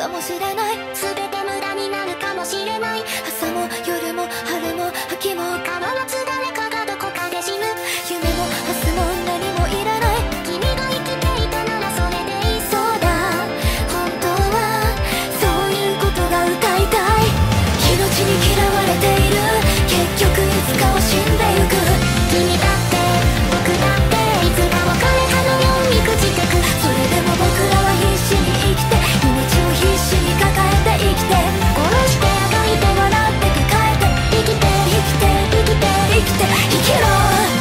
かもしれない。全て無駄になるかもしれない。朝も夜も春も秋も変わらず誰かがどこかで死ぬ。夢も明日も何もいらない。君が生きていたならそれでいい。そうだ、本当はそういうことが歌いたい。命に嫌われている、結局いつかは死んでゆく。君だって僕だっていつか別れたのように朽ちてく。それでも僕らは必死に生きて、命を必死に抱えて生きて、殺してあがいて笑って抱えて生きて生きて生きて生きて生きろ。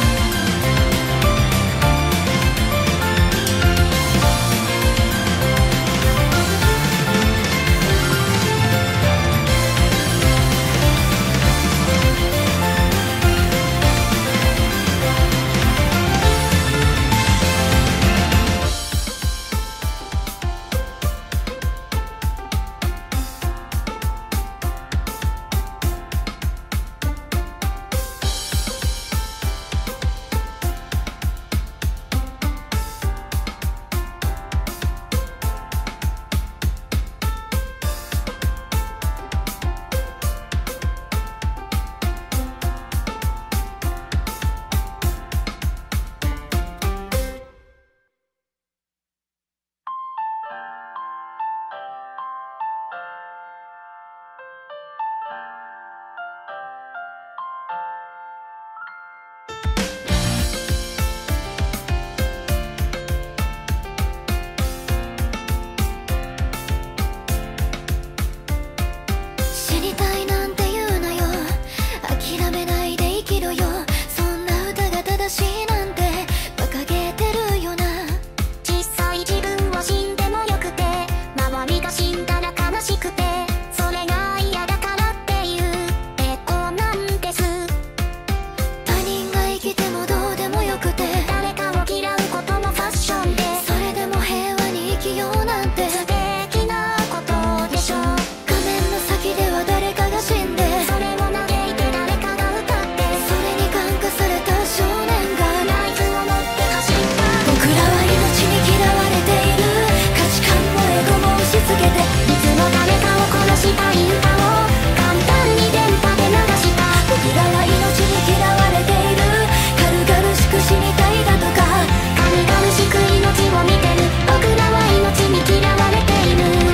死にたいなんて言うなよ、諦めないで生きろよ。そんな歌が正しいなんて馬鹿げてるよな。実際自分は死んでもよくて、周りが死んだら悲しくて、それが嫌だからっていう栄光なんです。他人が生きてもどうでもよくて、誰かを嫌うこともファッションで、それでも平和に生きようなんて素敵なことでしょ。画面の先では誰かが死んで、それを嘆いて誰かが歌って、それに感化された少年がナイフを持って走った。僕らは命に嫌われている、価値観もエゴも押し付けて、いつも誰かを殺したい歌を簡単に電波で流した。僕らは命に嫌われている、軽々しく死にたいだとか、軽々しく命を見てる。僕らは命に嫌われている。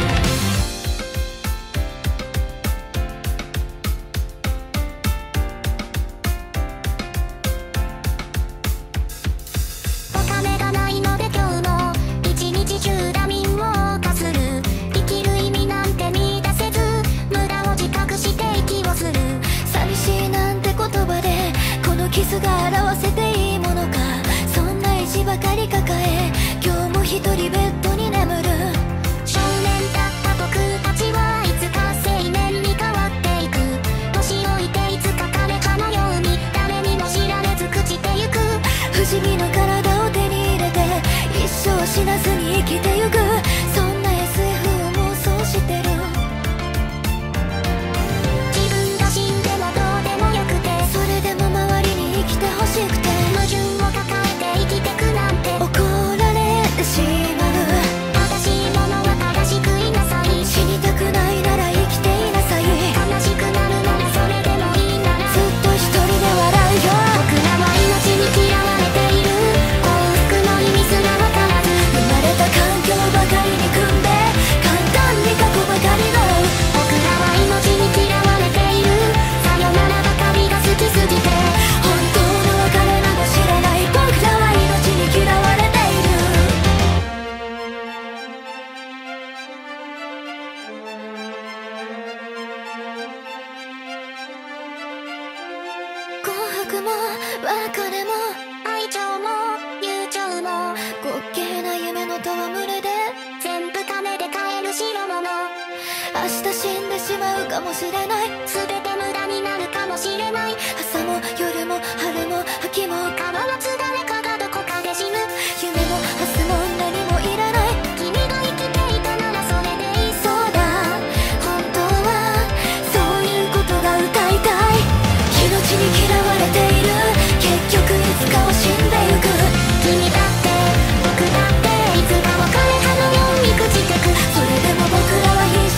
お金がないので今日も一日中ダミンを犯する。生きる意味なんて見出せず、無駄を自覚して息をする。寂しいなんて言葉でこの傷が表せていいものか。そんな意地ばかり抱え、今日も一人ベッドに眠る。少年だった僕たちはいつか青年に変わっていく。年老いていつか彼かのように誰にも知られず朽ちてゆく。不死身の体を手に入れて一生死なずに生きてゆく。そんな SF を妄想してる。自分が死んでもどうでもよくて、それでも周りに生きてほしくて、矛盾を抱えて生きてくなんて怒られてしまう。正しいものは正しくいなさい。死にたくないなら生きていなさい。悲しくなるならそれでもいいなら、ずっと一人で笑うよ。僕らは命に嫌われている、幸福の意味すらわからず、生まれた環境ばかりに組んで簡単に過去ばかりの。僕らは命に嫌われている、さよならばかりが好きすぎて、本当の別れなど知らない。僕らは命に嫌われている。幸福も別れも愛情も友情も滑稽な夢の戯れで、全部金で買える代物。明日死んでしまうかもしれない。全て無駄になるかもしれない。朝も夜も春も秋も変わらず誰かがどこかで死ぬ。夢も明日も何もいらない。君が生きていたならそれでいい。そうだ、本当はそういうことが歌いたい。命に嫌われている、結局いつかは死んでゆく。君だって僕だっていつか別れたのように朽ちてく。それでも僕らは必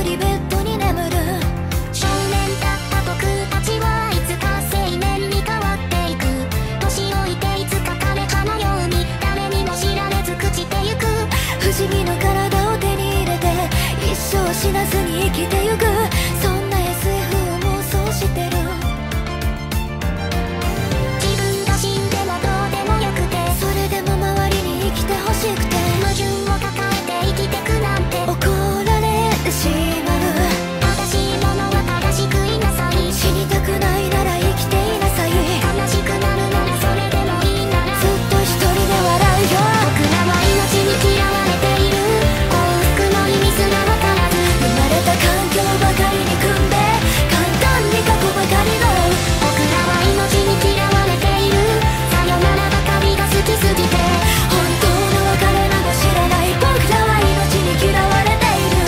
人ベッドに眠る。少年だった僕たちはいつか青年に変わっていく。年老いていつか枯葉のように誰にも知られず朽ちてゆく。不思議の体を手に入れて一生死なずに生きてゆく。そんな SF を妄想してる。自分が死んでもどうでもよくて、それでも周りに生きてほしくて、矛盾を抱えて生きてくなんて怒られてしまう。正しいものは正しくいなさい。死にたくないなら生きていなさい。悲しくなるならそれでもいいならずっと一人で笑うよ。僕らは命に嫌われている。幸福の意味すらわからず、生まれた環境ばかりに組んで簡単に過去ばかりの。僕らは命に嫌われている。さよならばかりが好きすぎて、本当の別れなど知らない。僕らは命に嫌われている。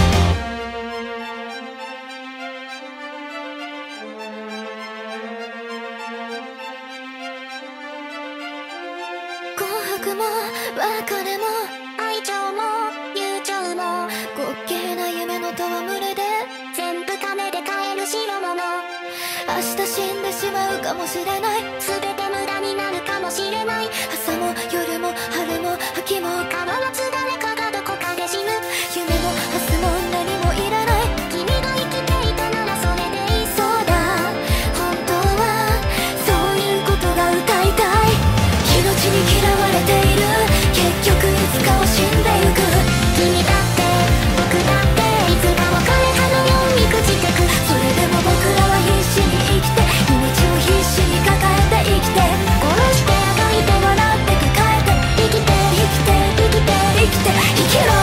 幸福も別れも愛情も友情も滑稽な夢の戯れで全部金で買える代物。明日死んでしまうかもしれない。全て無駄になるかもしれない。朝も夜も春も秋も変わらず誰かがどこかで死ぬ。夢も明日も何もいらない。君が生きていたならそれでいい。そうだ、本当はそういうことが歌いたい。命に嫌われている。結局いつかは死んでゆく。君だって僕だっていつかは枯葉のように朽ちてく。それでも僕らは必死に生きて、命を必死に抱えて生きて、殺してあがいて笑って抱えて生きて生きて生きて生きて生きろ。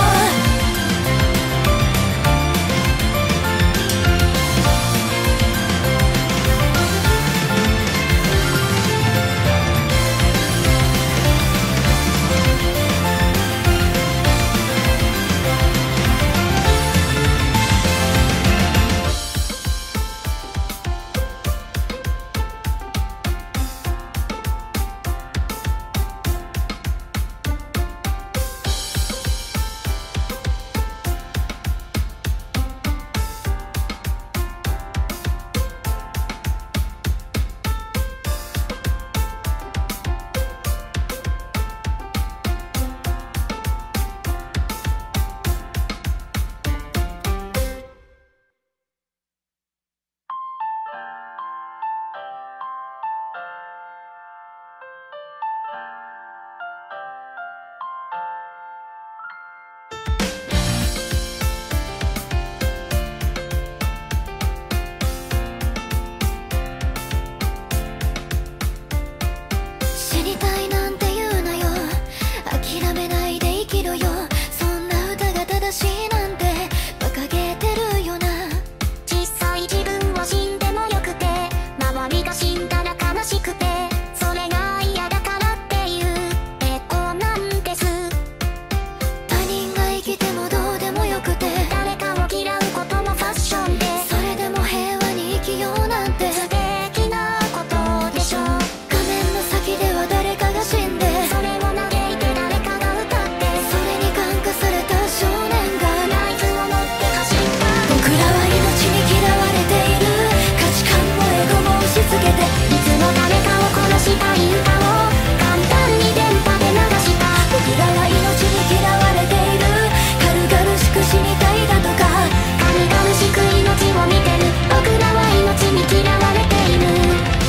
死にたいなんて言うなよ。諦めないで生きろよ。そんな歌が正しいなんて馬鹿げてるよな。実際自分は死んでもよくて、周りが死んだら悲しくて、それが嫌だからっていう栄光なんです。他人が生きてもどうでもよくて、誰かを嫌うこともファッションで、それでも平和に生きようなんて素敵なことでしょ。画面の先では誰かが死んで、それを嘆いて誰かが歌って、それに感化された少年がナイフを持って走った。僕らは命に嫌われている。価値観もエゴも押し付けて、いつも誰かを殺したい歌を簡単に電波で流した。僕らは命に嫌われている。軽々しく死にたいだとか、軽々しく命を見てる。僕らは命に嫌われている。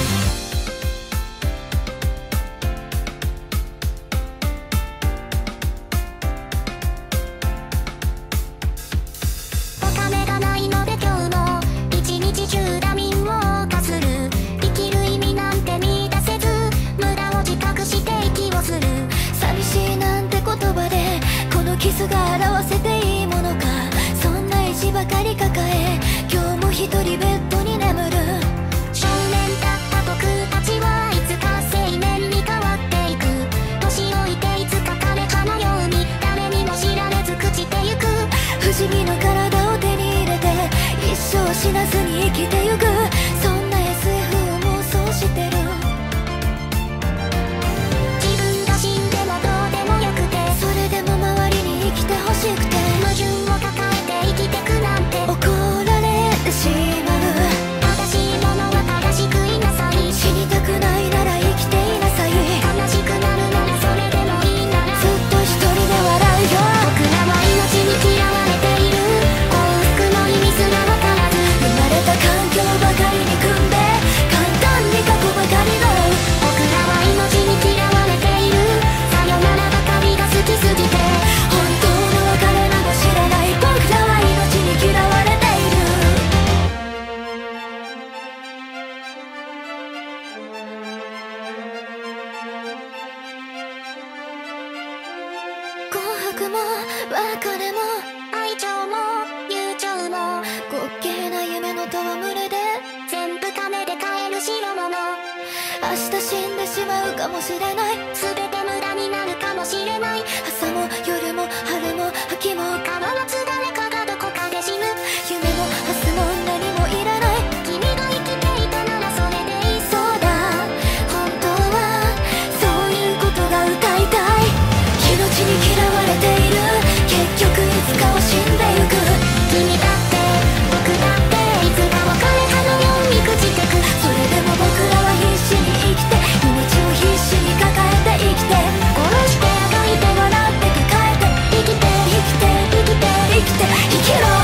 お金がないので今日も一日中ダミンを犯する。生きる意味なんて見出せず、無駄を自覚して息をする。寂しいなんて言葉でこの傷が表せていいものか。そんな意地ばかり抱え、今日も一人ベッドに眠る。少年だった僕たちはいつか青年に変わっていく。年老いていつか枯葉のように誰にも知られず朽ちてゆく。不思議の体を手に入れて一生死なずに生きてゆく。そんな SF を妄想してる。自分が死んでもどうでもよくて、それでも周りに生きてほしくて、矛盾を抱えて生きてくなんて別れも愛情も友情も滑稽な夢の戯れで全部金で買える代物。明日死んでしまうかもしれない、全て無駄になるかもしれない。朝も夜も春も秋も変わらず誰かがどこかで死ぬ。夢も明日も何もいらない、君が生きていたならそれでいい。そうだ本当はそういうことが歌いたい。命に嫌われている、結局いつかは死んでゆく。君だって僕だっていつか別れたのように朽ちてく。それでも僕らは必死に生きて、命を必死に抱えて生きて、殺してあがいて笑って抱えて生きて生きて生きて生きて生きろ。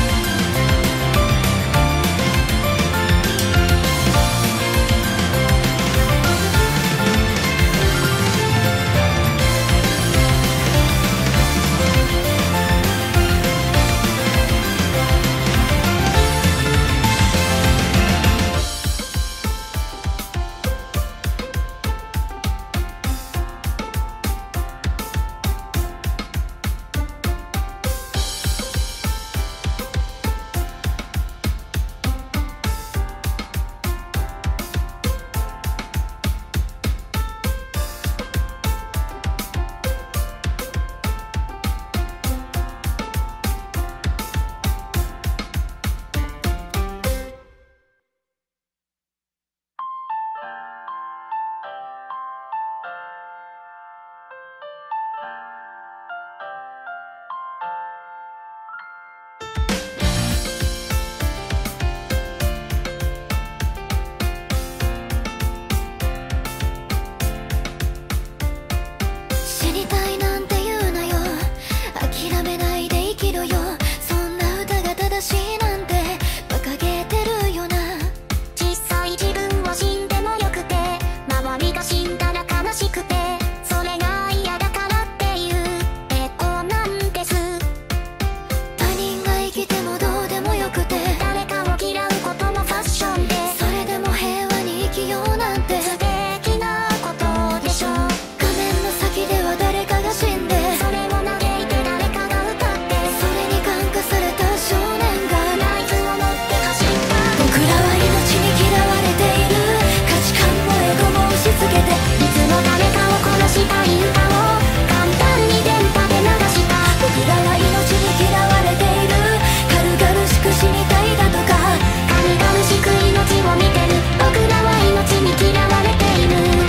死にたいなんて言うなよ、諦めないで生きろよ。そんな歌が正しいなんて馬鹿げてるよな。実際自分は死んでもよくて、周りが死んだら悲しくて、それが嫌だからっていうエコなんです。他人が生きてもどうでもよくて、誰かを嫌うこともファッションで、それでも平和に生きようなんて素敵なことでしょ。画面の先では誰かが死んで、それを嘆いて誰かが歌って、それに感化された少年がナイフを持って走った。僕らは命に嫌われている、価値観もエゴも押し付けて、いつも誰かを殺したい歌を簡単に電波で流した。僕らは命に嫌われている、軽々しく死にたいだとか、軽々しく命を見てる。僕らは命に嫌われている。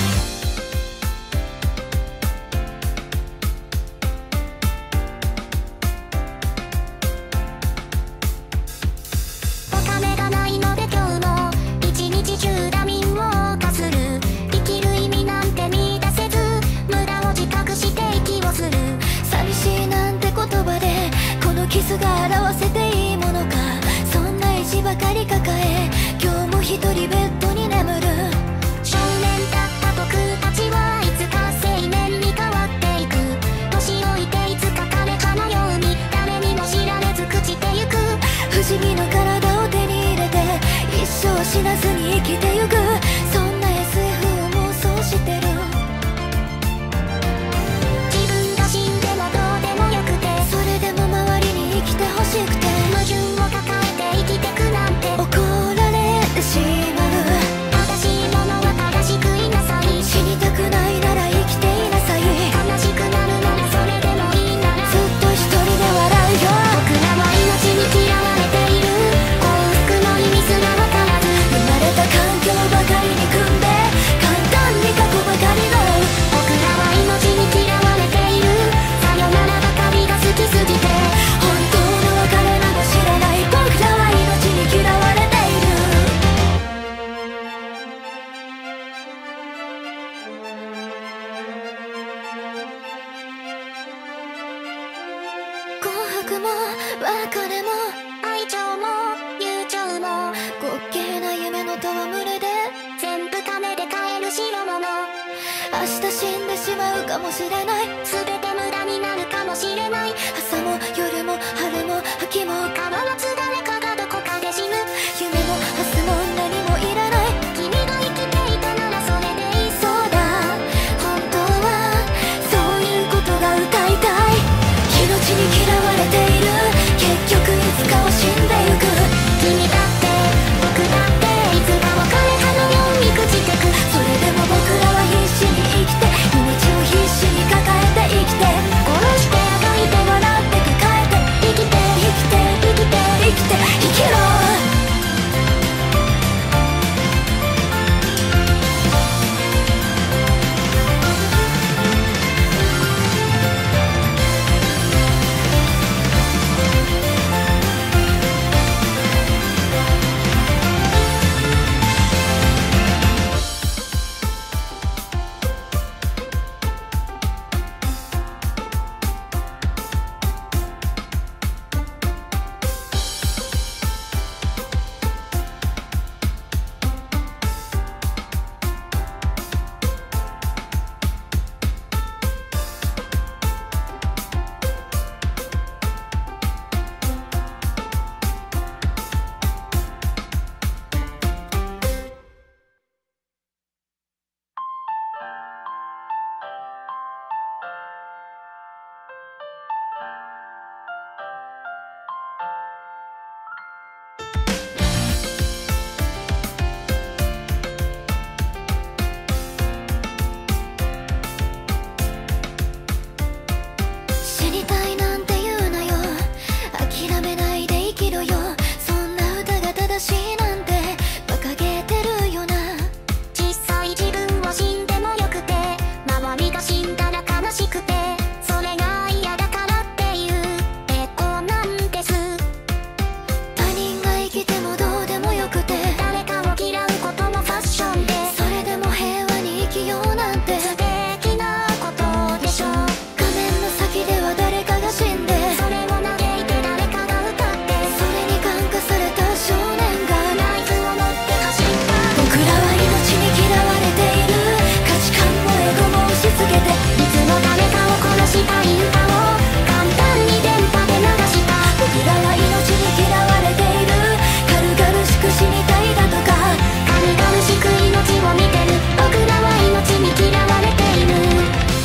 お金がないので今日も一日中ダミンを犯する。生きる意味なんて見出せず、無駄を自覚して息をする。寂しいなんて言葉でこの傷が表せていいものか。そんな意地ばかり抱え、今日も一人ベッドに眠る。少年だった僕たちはいつか青年に変わっていく。年老いていつか彼かのように誰にも知られず朽ちてゆく。不思議の体を手に入れて一生死なずに生きてゆく。そんな SF を妄想してる。自分が死んでもどうでもよくて、それでも周りに生きてほしくて、矛盾を抱えて生きてくなんて怒られてしまう。正しいものは正しくいなさい。死にたくないなら生きていなさい。悲しくなるならそれでもいいならずっと一人で笑うよ。僕らは命に嫌われている、幸福の意味すらわからず、生まれた環境ばかりに組んで簡単に過去ばかりの。僕らは命に嫌われている、さよならばかりが好きすぎて、本当の別れなど知らない。僕らは命に嫌われている。幸福も別れも愛情も友情も滑稽な夢の戯れで全部金で買える代物。明日死んでしまうかもしれない、全て無駄になるかもしれない。朝も夜も春も秋も変わらず誰かがどこかで死ぬ。夢も明日も何もいらない、君が生きていたならそれでいい。そうだ本当はそういうことが歌いたい。 死にたいなんて言うなよ、諦めないで生きろよ、そんな歌が正しいなんて馬鹿げてるよな。 小さい自分を死んでもよくて、周りが死んだら悲しくて、それが嫌だからっていう抵抗なんです。 他人が生きてもどうでもよくて、 誰かを嫌うこともファッションで、 それでも平和に生きようなんて素敵なことでしょう。 画面の先では誰かが死んで、 それを嘆いて誰かが歌って、 それに感化された少年がナイフを持って走った。 僕らは命に嫌われている、価値観もエゴも押し付けて、 いつも誰かを殺したい歌を簡単に電波で流した。 僕らは命に嫌われている、軽々しく死にたいだとか、 軽々しく命を見てる。僕らは命に嫌われている。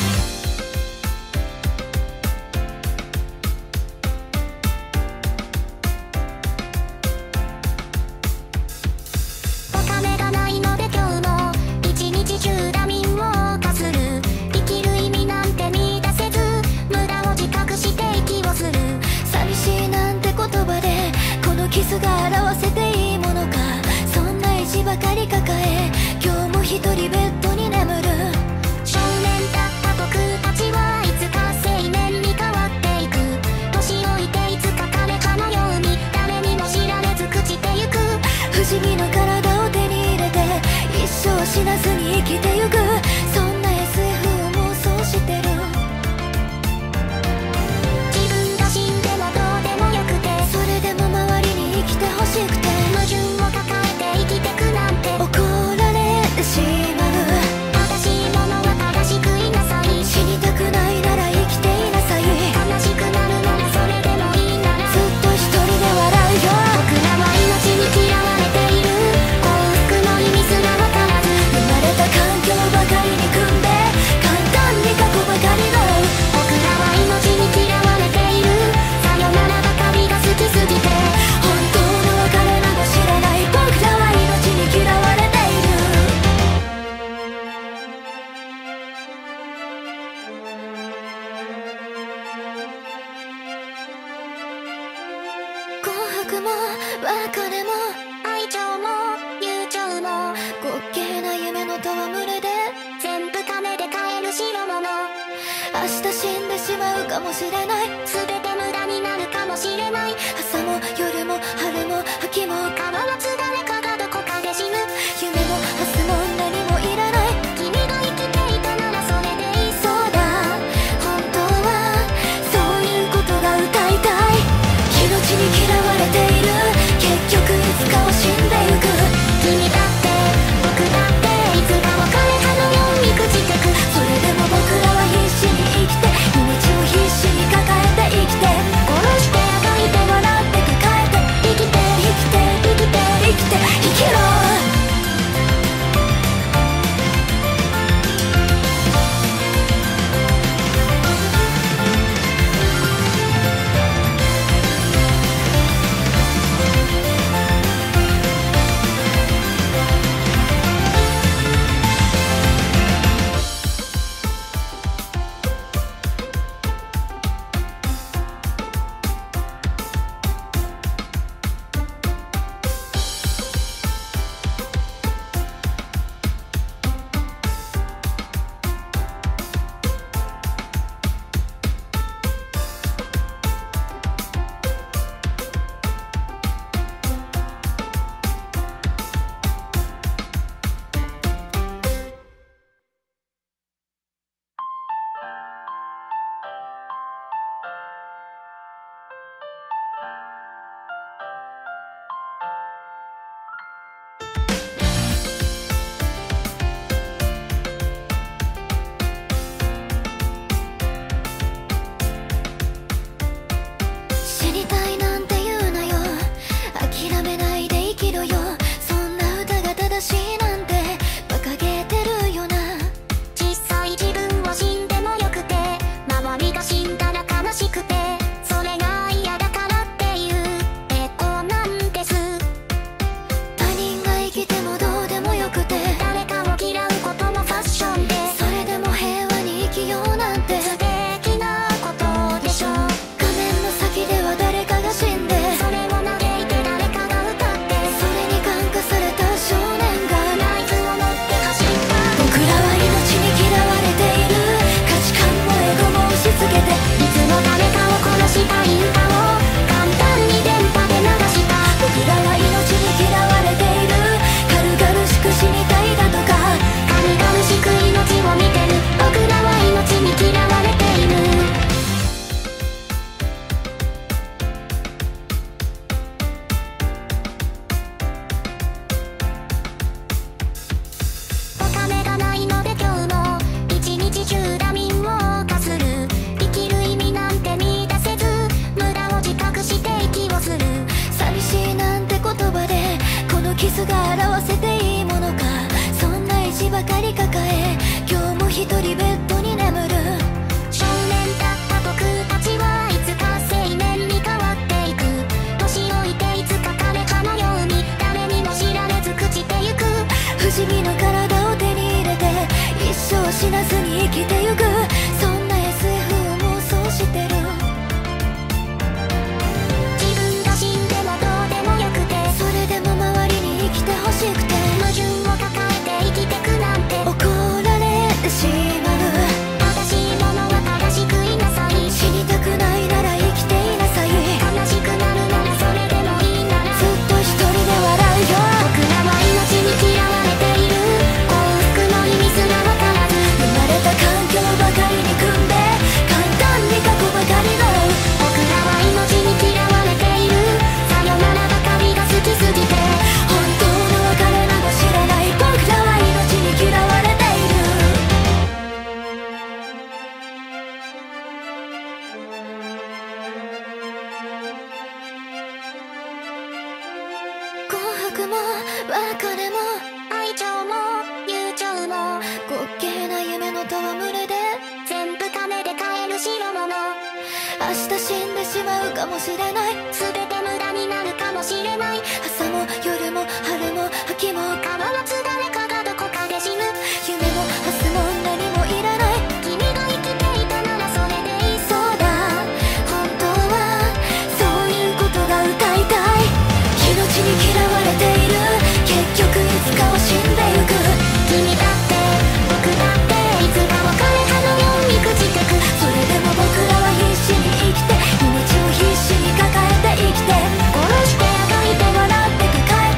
お金がないので今日も一日中ダミンを犯する。生きる意味なんて見出せず、無駄を自覚して息をする。 寂しいなんて言葉でこのキスが表せていいものか、そんな意地ばかり抱え、今日も一人ベッドに眠る。 少年だった僕たちはいつか青年に変わっていく。年老いていつか枯れ葉のように誰にも知られず朽ちてゆく。 不死身の体を手に入れて一生死なずに生きてゆく、そんな SF を妄想してる。 自分が死んでもどうでもよくて、 それでも周りに生きてほしくて、 矛盾を抱えて生きてくなんて怒られてしまう。 正しいものは正しくいなさい。 死にたくないなら生きていなさい。 悲しくなるならそれでもいいなら、 ずっと一人で笑うよ。 僕らは命に嫌われている。幸福の意味すらわからず、 生まれた環境ばかりに組んで、簡単に過去ばかりの。 僕らは命に嫌われている。さよならばかりが好きすぎて、 本当の別れなど知らない。僕らは命に嫌われている。幸福も別れも愛情も友情も滑稽な夢の戯れで、 全部金で買える代物。 明日死んでしまうかもしれない。 全て無駄になるかもしれない。 朝も夜も春も秋も変わらず誰かがどこかで死ぬ。 夢も明日も何もいらない。 君が生きていたならそれでいい。 そうだ、本当はそういうことが歌いたい。命に嫌われている、結局いつかは死んでゆく。 君だって僕だっていつか別れたのように朽ちてく。 それでも僕らは必死に生きて、命を必死に抱えて生りベッドに眠る。 少年だった僕たちはいつか青年に変わっていく。年老いていつか枯葉のように誰にも知られず朽ちてゆく。 不思議な体を手に入れて一生死なずに生きてゆく。そんな SF を妄想してる。 自分が死んでもどうでもよくて、 それでも周りに生きてほしくて、 矛盾を抱えて生きてくなんて怒られてしまう。 正しいものは正しくいなさい。 死にたくないなら生きていなさい。 悲しくなるならそれでもいいならずっと一人で笑うよ。 僕らは命に嫌われている。幸福の意味すらわからず、 生まれた環境ばかりに組んで簡単に過去ばかりの。 僕らは命に嫌われている。さよならばかりが好きすぎて、 本当の別れなど知らない僕らは命に嫌われている。紅白も別れも愛情も友情も滑稽な夢の戯れで、 全部金で買える代物。 明日死んでしまうかもしれない。 全て無駄になるかもしれない。 朝も夜も春も秋も変わらず誰かがどこかで死ぬ。 夢も明日も何もいらない。 君が生きていたならそれでいい。 そうだ、本当はそういうことが歌いたい。命に嫌われている。結局いつかは死んでゆく。 君だって僕だっていつか別れたのように朽ちてく。 それでも僕らは必死に生きて、命を必死に抱えて生きて、 殺してあがいて笑って抱え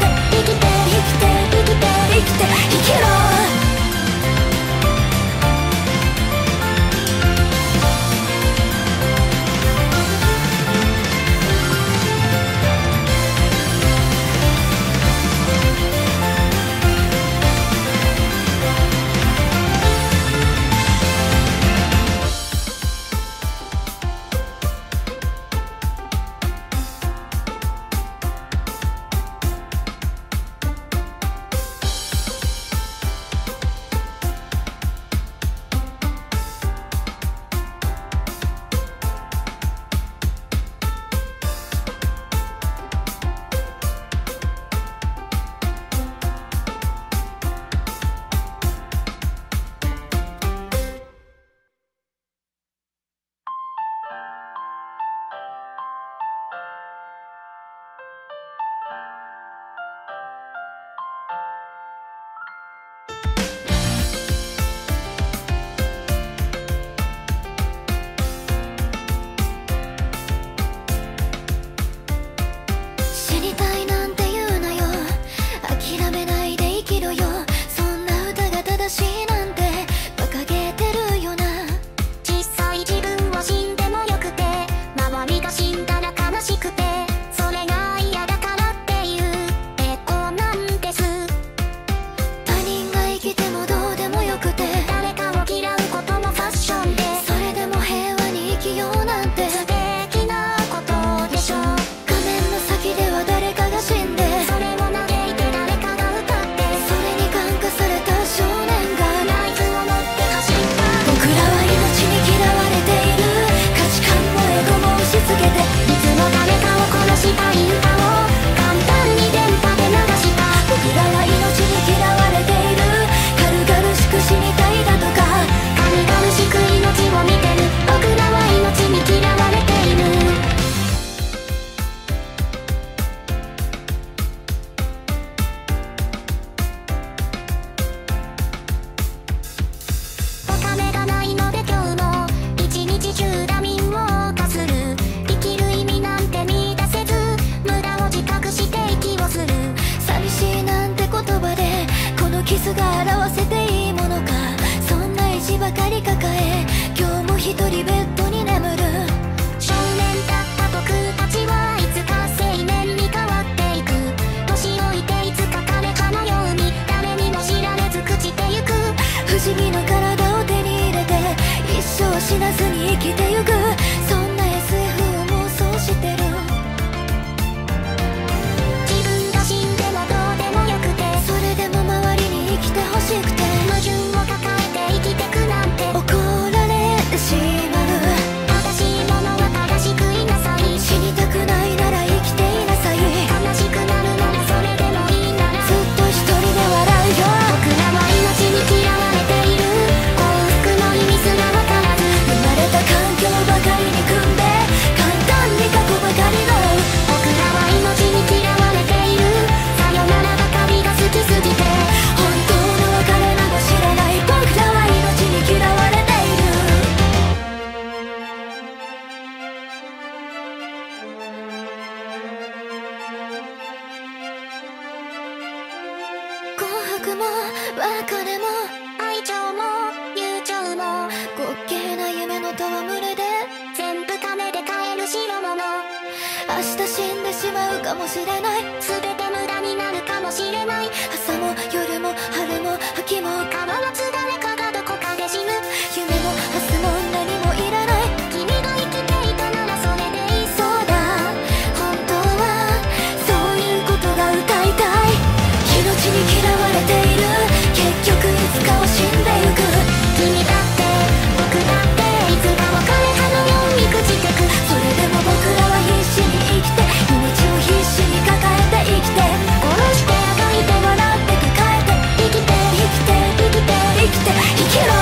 も別れも愛情も友情も滑稽な夢の戯れで全部金で買える代物。 明日死んでしまうかもしれない。 全て無駄になるかもしれない。 朝も夜も春も秋も変わらず誰かがどこかで死ぬ。 夢も明日も何もいらない。 君が生きていたならそれでいい。 そうだ、本当はそういうことが歌いたい。命に嫌われている、結局いつかは死んでゆく。 君だって僕だっていつか別れ葉のように朽ちてく。 それでも僕らは必死に生きて、命を必死に抱えて生きて、 殺してあがいて笑って抱えて生きて生きて生きて生きて生きろ。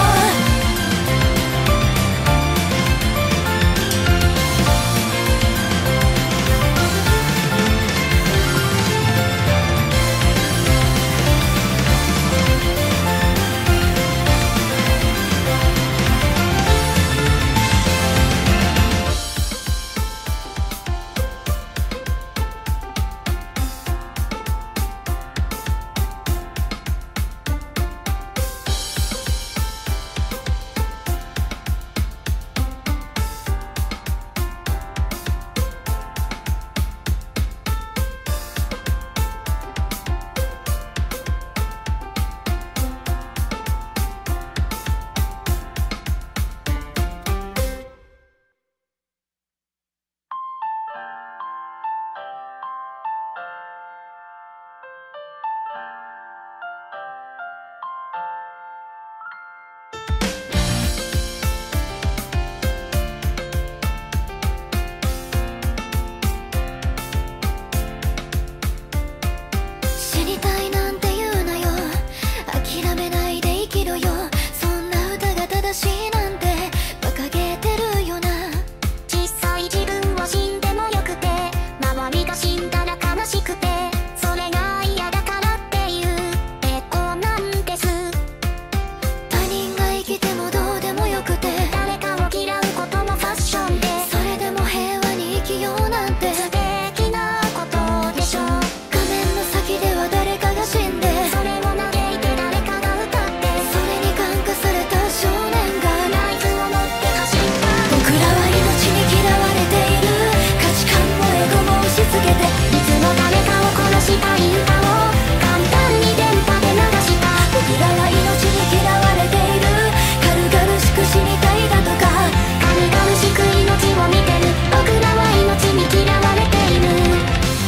死にたいなんて言うなよ、諦めないで生きろよ。そんな歌が正しいなんて馬鹿げてるよな。 実際自分は死んでもよくて、周りが死んだら悲しくて、それが嫌だからっていう抵抗なんです。 他人が生きてもどうでもよくて、 誰かを嫌うこともファッションで、 それでも平和に生きようなんて素敵なことでしょう。 画面の先では誰かが死んで、 それを嘆いて誰かが歌って、 それに感化された少年がナイフを持って走った。 僕らは命に嫌われている、価値観もエゴも押し付けて、 いつも誰かを殺したい歌を簡単に電波で流した。 僕らは命に嫌われている、軽々しく死にたいだとか、 軽々しく命を見てる。僕らは命に嫌われている。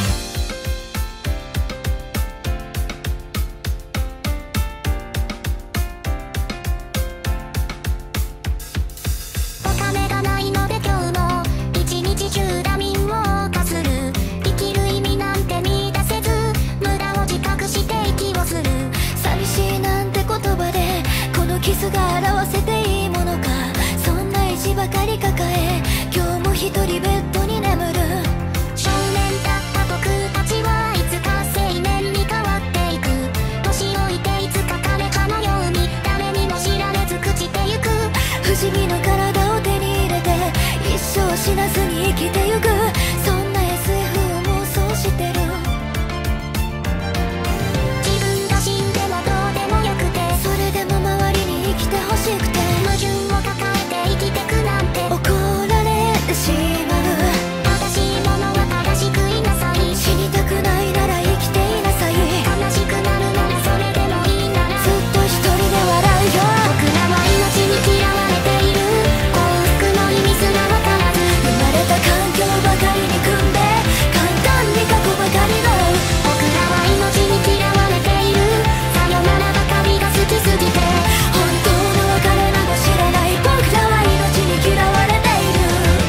お金がないので今日も一日中ダミンを犯する。生きる意味なんて見出せず、無駄を自覚して息をする。 寂しいなんて言葉でこのキスが表せていいものか。そんな意地ばかり抱え、今日も一人ベッドに眠る。 少年だった僕たちはいつか青年に変わっていく。年老いていつか枯れ葉のように誰にも知られず朽ちてゆく。 不死身の体を手に入れて一生死なずに生きてゆく。そんな SF を妄想してる。 自分が死んでもどうでもよくて、 それでも周りに生きてほしくて、 矛盾を抱えて生きてくなんて怒られてしまう。 正しいものは正しくいなさい。 死にたくないなら生きていなさい。 悲しくなるならそれでもいいなら、 ずっと一人で笑うよ。 僕らは命に嫌われている。幸福の意味すらわからず、 生まれた環境ばかりに組んで、簡単に過去ばかりの。 僕らは命に嫌われている。さよならばかりが好きすぎて、 本当の別れなど知らない。僕らは命に嫌われている。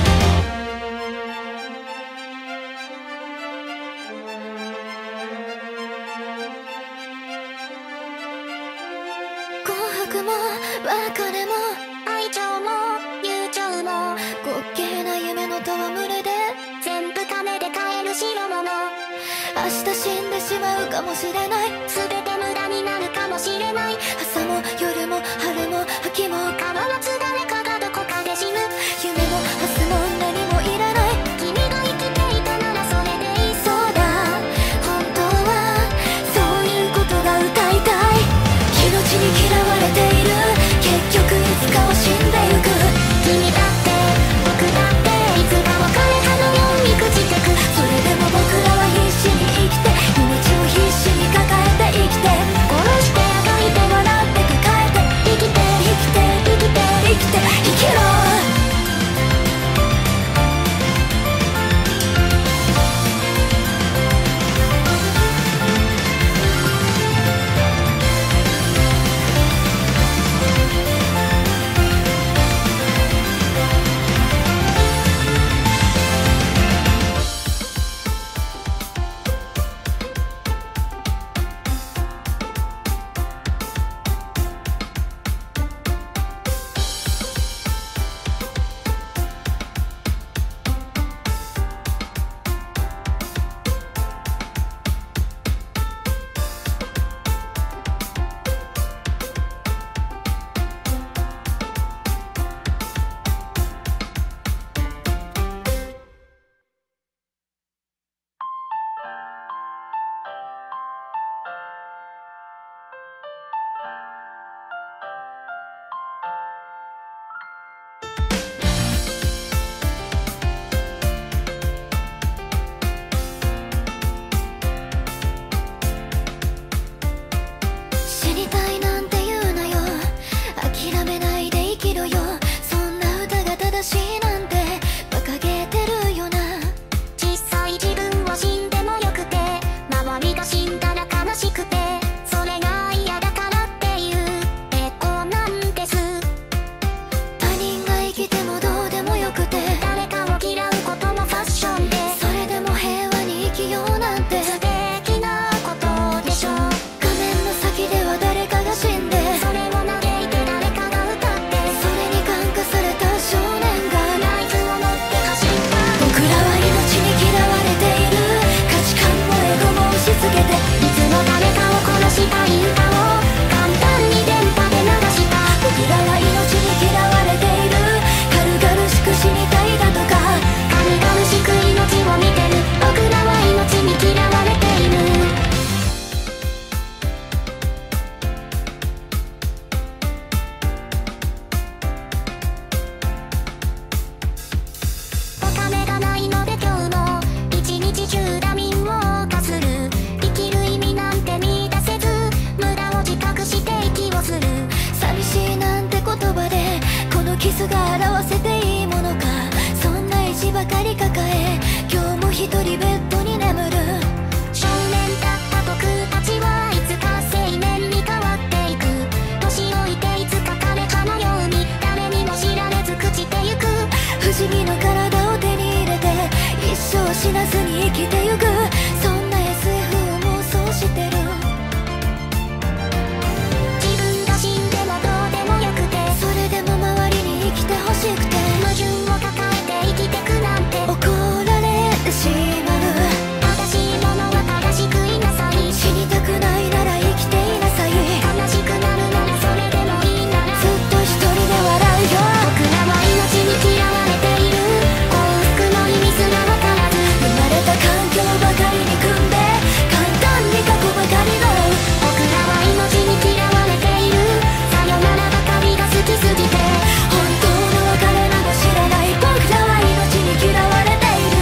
幸福も別れも愛情も友情も滑稽な夢の戯れで全部金で買える代物。 明日死んでしまうかもしれない。 全て無駄になるかもしれない。 朝も夜も春も秋も変わらず誰かがどこかで死ぬ。 夢も明日も何もいらない。 君が生きていたならそれでいい。 そうだ、本当はそういうことが歌いたい。 ばかり抱え今日も一人ベッドに眠る。 少年だった僕たちはいつか青年に変わっていく。年老いていつか枯れ葉のように誰にも知られず朽ちてゆく。 不思議の体を手に入れて一生死なずに生きてゆく。そんな SF を妄想してる。 自分が死んでもどうでもよくてそれでも周りに生きてほしくて矛盾を抱えて生きてくなんて怒られてしまう。 正しいものは正しくいなさい。 死にたくないなら生きていなさい。 悲しくなるならそれでもいいならずっと一人で笑うよ。 僕らは命に嫌われている。幸福の意味すらわからず生まれた環境ばかりに組んで簡単に過去ばかりの。 僕らは命に嫌われている。さよならばかりが好きすぎて本当の別れなど知らない。僕らは命に嫌われている。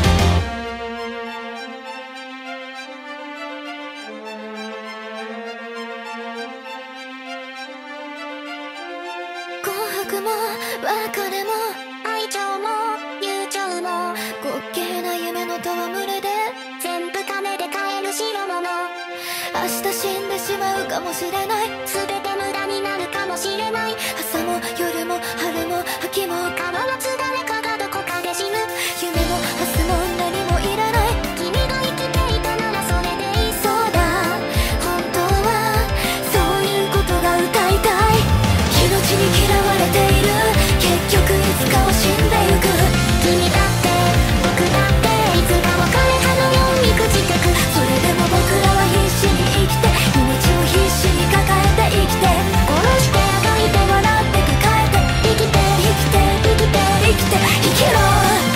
幸福も別れも愛情も友情も滑稽な夢の戯れで全部金で買える代物。 明日死んでしまうかもしれない。 全て無駄になるかもしれない。 朝も夜も春も秋も変わらず誰かがどこかで死ぬ。 夢も明日も何もいらない。 君が生きていたならそれでいい。 そうだ本当はそういうことが歌いたい。命に嫌われている。結局いつかは死んでゆく。 君だって僕だっていつか別れ葉のように朽ちてく。 それでも僕らは必死に生きて命を必死に抱えて生きて殺してあがいて笑って抱えて生きて生きて生きて生きて生きろ。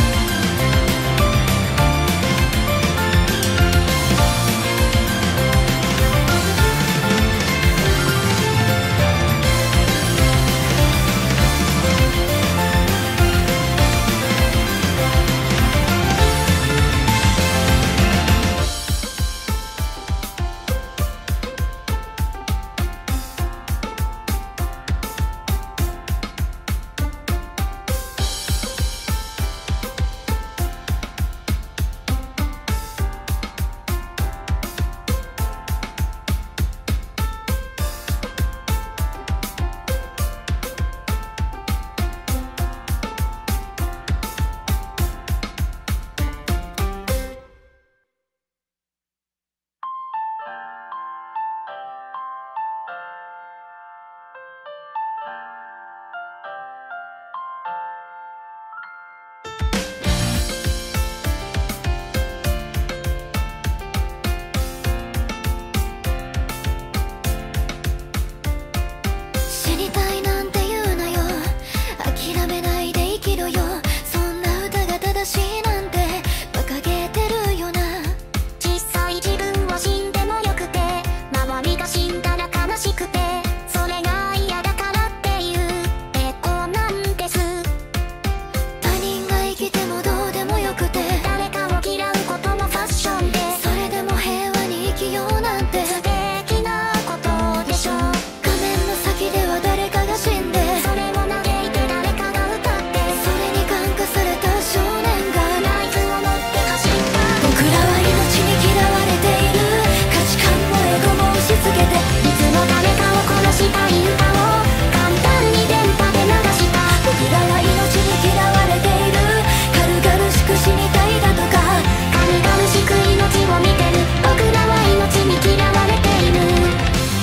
死にたいなんて言うなよ。諦めないで生きろよ。そんな歌が正しいなんて馬鹿げてるよな。 実際自分は死んでもよくて周りが死んだら悲しくてそれが嫌だからっていう抵抗なんです。 他人が生きてもどうでもよくて誰かを嫌うこともファッションでそれでも平和に生きようなんて素敵なことでしょう。 画面の先では誰かが死んでそれを嘆いて誰かが歌ってそれに感化された少年がナイフを持って走った。 僕らは命に嫌われている。価値観もエゴも押し付けていつも誰かを殺したい歌を簡単に電波で流した。 僕らは命に嫌われている。軽々しく死にたいだとか軽々しく命を見てる。僕らは命に嫌われている。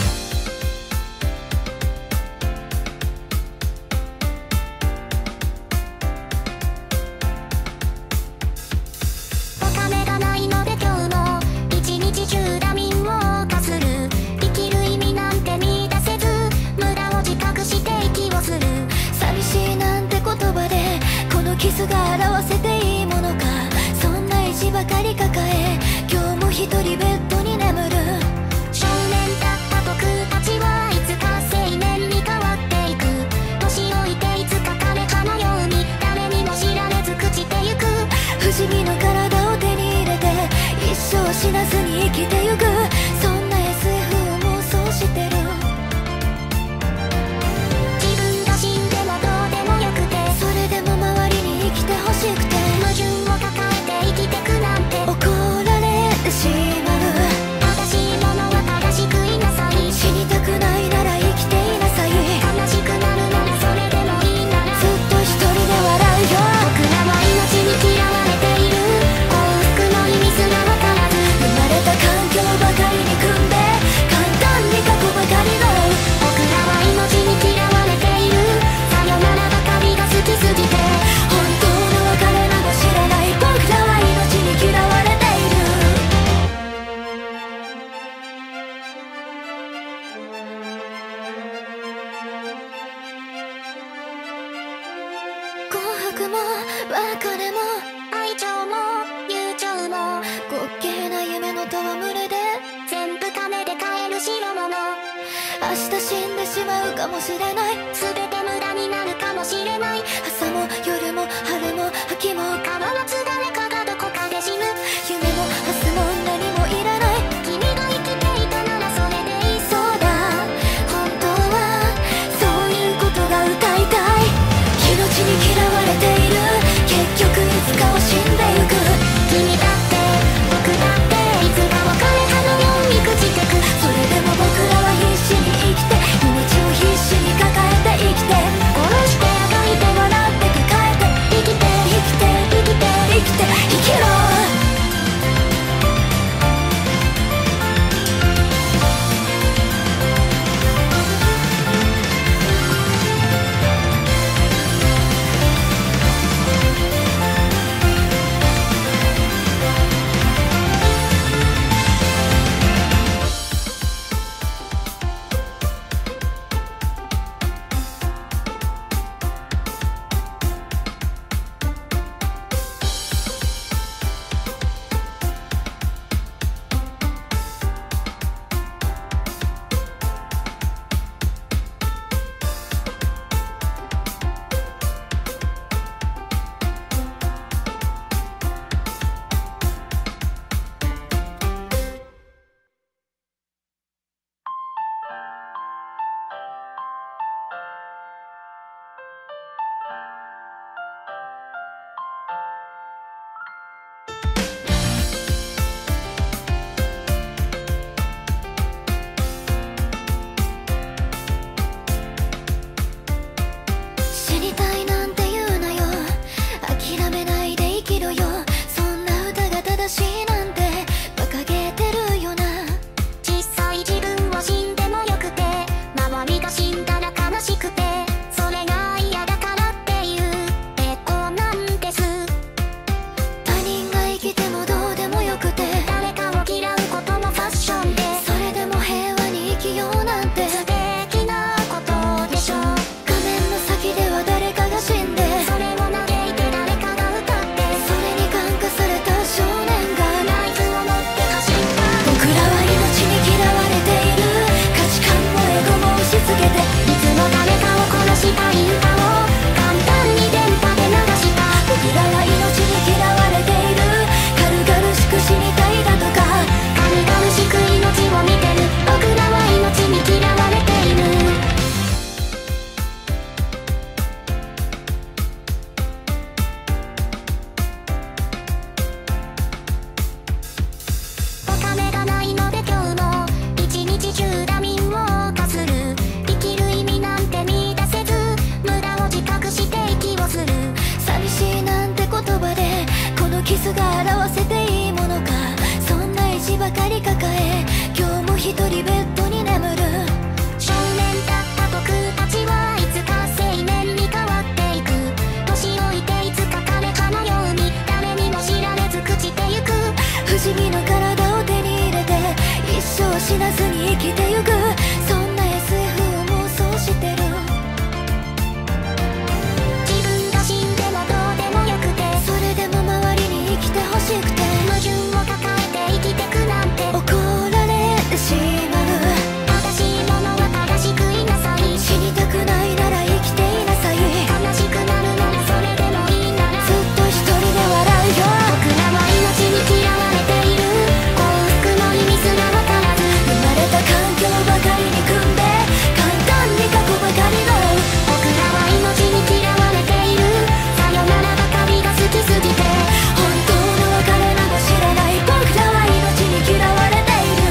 お金がないので今日も一日中ダミンを犯する。生きる意味なんて見出せず無駄を自覚して息をする。 寂しいなんて言葉でこのキスが表せていいものか。そんな意地ばかり抱え今日も一人ベッドに眠る。 少年だった僕たちはいつか青年に変わっていく。年老いていつか枯れ葉のように誰にも知られず朽ちてゆく。 不思議の体を手に入れて一生死なずに生きてゆく。そんな SF を妄想してる。 自分が死んでもどうでもよくてそれでも周りに生きてほしくて無しれない。 全て無駄になるかもしれない。 朝も夜も春も秋も変わらず誰かがどこかで死ぬ。 夢も明日も何もいらない。 君が生きていたならそれでいい。 そうだ、本当はそういうことが歌いたい。命に嫌われている、結局いつかは死んでゆく。 君だって僕だっていつか別れたのように朽ちてく。 それでも僕らは必死に生きて、命を必死に抱えて生きて、 殺してあがいて笑って抱えて生きて生きて生きて生きて生きろ。死にたいなんて言うなよ、諦めないで生きろよ。そんな歌が正しいなんて馬鹿げてるよな。 小さい自分は死んでもよくて、周りが死んだら悲しくて、それが嫌だからっていう抵抗なんです。 他人が生きてもどうでもよくて、 誰かを嫌うこともファッションで、 それでも平和に生きようなんて素敵なことでしょう。 画面の先では誰かが死んで、 それを嘆いて誰かが歌って、 それに感化された少年がナイフを持って走った。 僕らは命に嫌われている、価値観もエゴも押し付けて、 いつも誰かを殺したい歌を簡単に電波で流した。 僕らは命に嫌われている、軽々しく死にたいだとか、 軽々しく命を見てる。僕らは命に嫌われている。お金がないので今日も一日中ダミンを犯する。生きる意味なんて見出せず、無駄を自覚して息をする。 寂しいなんて言葉でこのキスが表せていいものか。そんな意地ばかり抱え、今日も一人ベッドに眠る。 少年だった僕たちはいつか青年に変わっていく。年老いていつか枯葉のように誰にも知られず朽ちてゆく。 不思議な体を手に入れて、一生死なずに生きてゆく。そんな SF を妄想してる。 自分が死んでもどうでもよくて、 それでも周りに生きてほしくて、 矛盾を抱えて生きてくなんて怒られてしまう。 正しいものは正しくいなさい。 死にたくないなら生きていなさい。 悲しくなるならそれでもいいなら、 ずっと一人で笑うよ。 僕らは命に嫌われている。幸福の意味すらわからず、 生まれた環境ばかりに組んで、簡単に過去ばかりの。 僕らは命に嫌われている。さよならばかりが好きすぎて、 本当の別れなど知らない。僕らは命に嫌われている。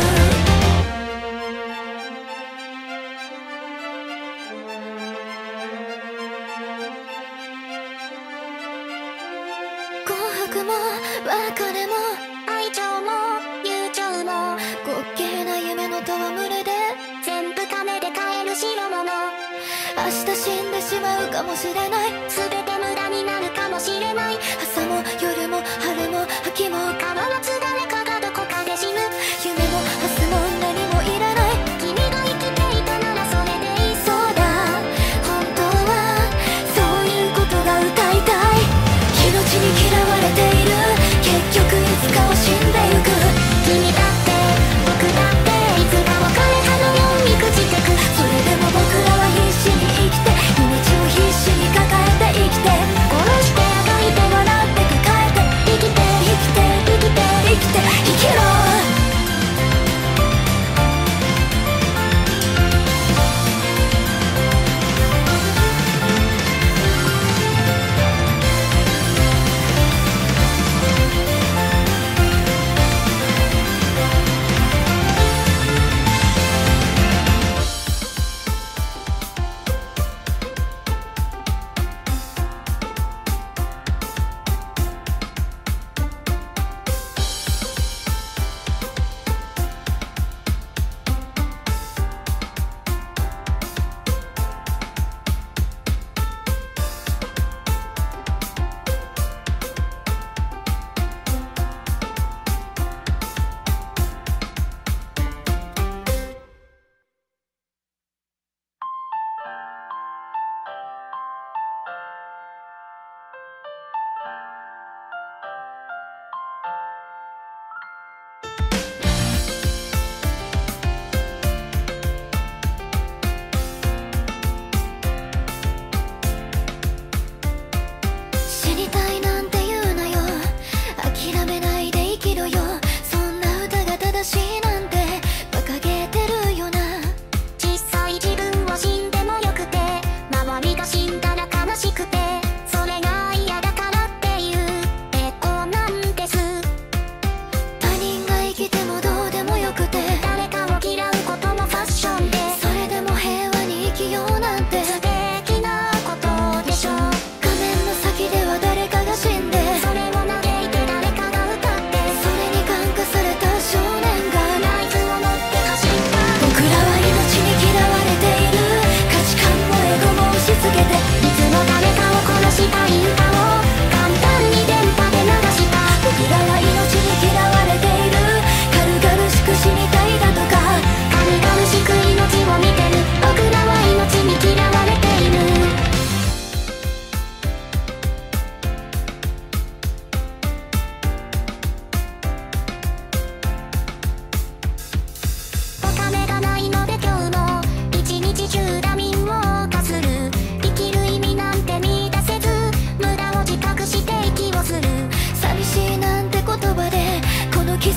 幸福も別れも愛情も友情も滑稽な夢の戯れで、 全部金で買える代物。 明日死んでしまうかもしれない。 全て無駄になるかもしれない。 朝も夜も春も秋も変わらず誰かがどこかで死ぬ。 夢も明日も何もいらない。 君が生きていたならそれでいい。 そうだ、本当はそういうことが歌いたい。命に嫌われている、結局いつかは死んでゆく。 君だって僕だっていつか別れたのように朽ちてく。 それでも僕らは必死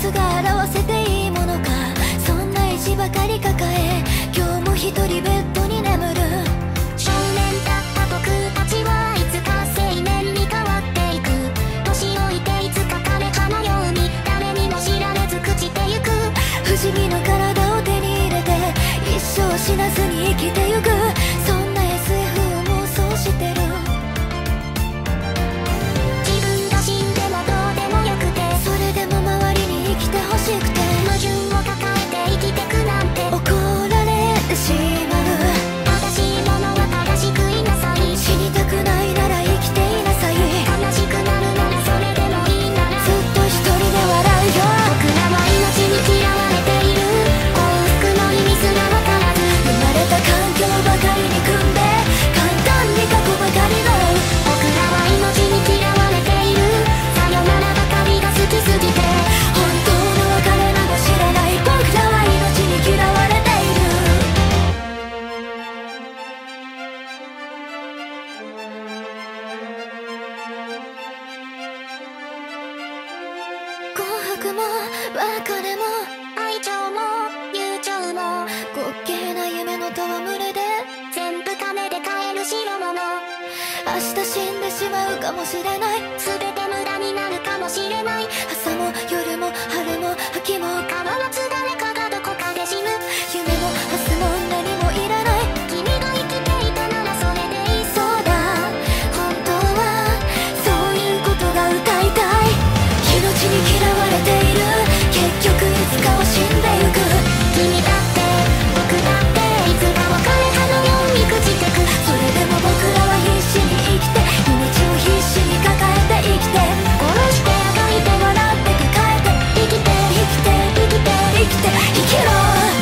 スが表せていいものか、そんな意地ばかり抱え今日も一人ベッドに眠る。 少年だった僕たちはいつか青年に変わっていく。年老いていつか枯葉のように誰にも知られず朽ちてゆく。 不思議の体を手に入れて一生死なずに生きてゆく。そんな SF を妄想してる。 自分が死んでもどうでもよくて、 それでも周りに生きてほしくて、 矛盾を抱えて生きてくなんて怒られてしまう。 正しいものは正しくいなさい。 死にたくないなら生きていなさい。 悲しくなるならそれでもいいなら、 ずっと一人で笑うよ。 僕らは命に嫌われている。幸福の意味すらわからず、 生まれた環境ばかりに組んで簡単に過去ばかりの。 僕らは命に嫌われている。さよならばかりが好きすぎて、 本当の別れなど知らない。僕らは命に嫌われている。幸福も別れも愛情も友情も滑稽な夢の戯れで全部金で買える代物。 明日死んでしまうかもしれない。 全て無駄になるかもしれない。 朝も夜も春も秋も変わらず誰かがどこかで死ぬ。 夢も明日も何もいらない。 君が生きていたならそれでいい。 そうだ、本当はそういうことが歌いたい。命に嫌われている。結局いつかは死んでゆく。 君だって僕だっていつか別れ葉のように朽ちてく。 それでも僕らは必死に生きて、命を必死に抱えて生きて、 殺してあがいて笑って抱えて生きて生きて生きて生きて生きろ。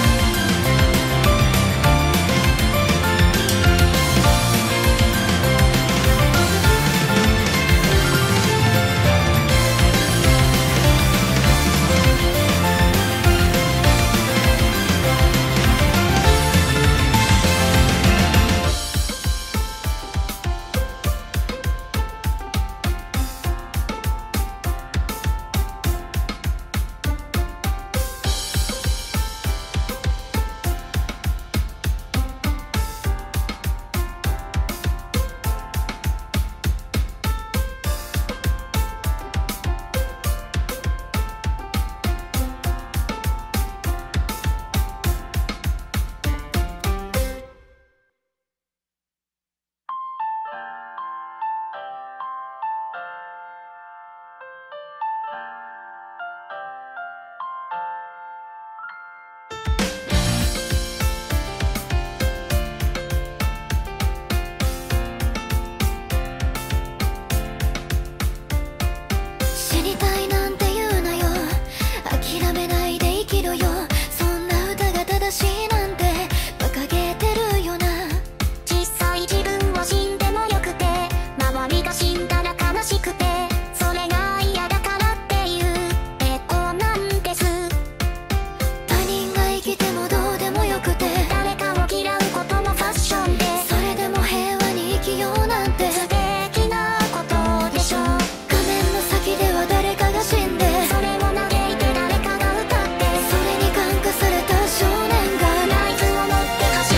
死にたいなんて言うなよ。諦めないで生きろよ。そんな歌が正しいなんて馬鹿げてるよな。 実際自分は死んでもよくて、周りが死んだら悲しくて、それが嫌だからっていう抵抗なんです。 他人が生きてもどうでもよくて、 誰かを嫌うこともファッションで、 それでも平和に生きようなんて素敵なことでしょう。 画面の先では誰かが死んで、 それを嘆いて誰かが歌って、 それに感化された少年がナイフを持って走った。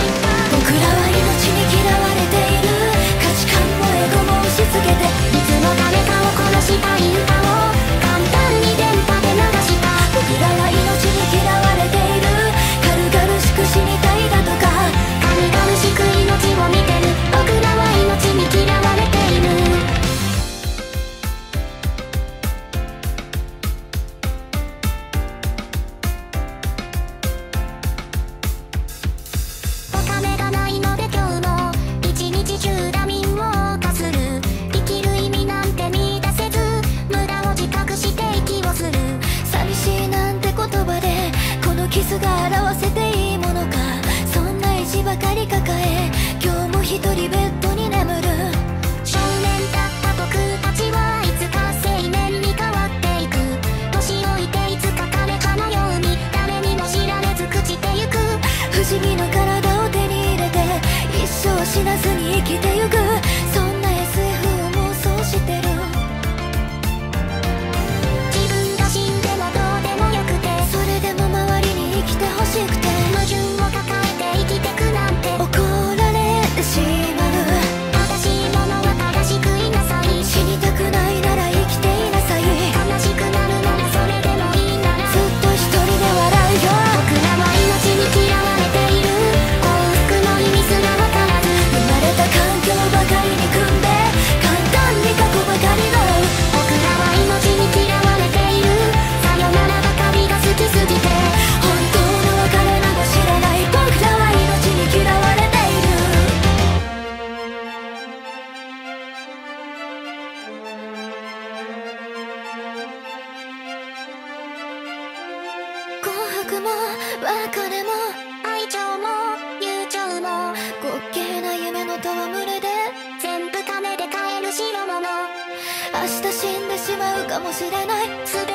僕らは命に嫌われている。価値観もエゴも押し付けて、 いつも誰かを殺したい歌を簡単に電波で流した。 僕らは命に嫌われている。軽々しく死にたいだとか、 軽々しく命を見てる。僕らは命に嫌われている。お金がないので今日も一日中ダミンを犯する。生きる意味なんて見出せず、無駄を自覚して息をする。 寂しいなんて言葉でこの傷が表せていいものか、そんな意地ばかり抱え今日も一人ベッドに眠る。 少年だった僕たちはいつか青年に変わっていく。年老いていつか枯葉のように誰にも知られず朽ちてゆく。 不思議の体を手に入れて一生死なずに生きてゆく。そんな SF を妄想してる。 自分が死んでもどうでもよ束も別れも愛情も友情も滑稽な夢の戯れで全部金で買える代物。 明日死んでしまうかもしれない全